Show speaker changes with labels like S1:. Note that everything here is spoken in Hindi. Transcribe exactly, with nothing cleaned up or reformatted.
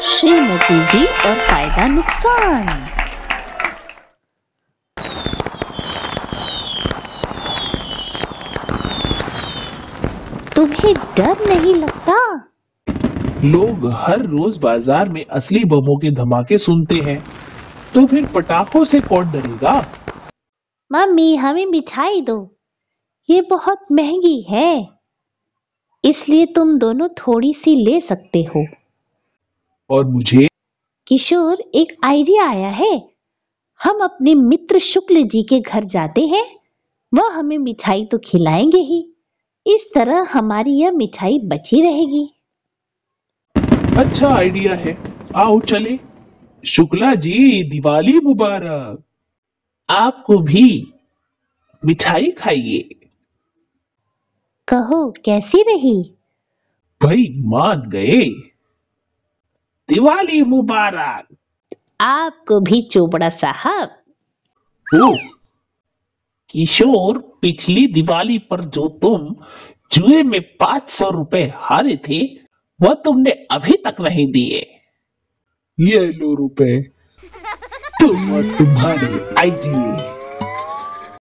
S1: श्रीमती जी और फायदा नुकसान। तुम्हें डर नहीं लगता?
S2: लोग हर रोज बाजार में असली बमों के धमाके सुनते हैं, तो फिर पटाखों से कौन डरेगा?
S1: मम्मी हमें मिठाई दो, ये बहुत महंगी है, इसलिए तुम दोनों थोड़ी सी ले सकते हो।
S2: और मुझे?
S1: किशोर, एक आइडिया आया है। हम अपने मित्र शुक्ल जी के घर जाते हैं, वह हमें मिठाई तो खिलाएंगे ही, इस तरह हमारी यह मिठाई बची रहेगी।
S2: अच्छा आइडिया है, आओ चले। शुक्ला जी, दिवाली मुबारक। आपको भी मिठाई खाइए।
S1: कहो कैसी रही?
S2: भाई मान गए। दिवाली मुबारक।
S1: आपको भी चोपड़ा साहब।
S2: ओ किशोर, पिछली दिवाली पर जो तुम जुए में पांच सौ रुपए हारे थे, वह तुमने अभी तक नहीं दिए। ये लो रुपए, तुम और तुम्हारे आईजी।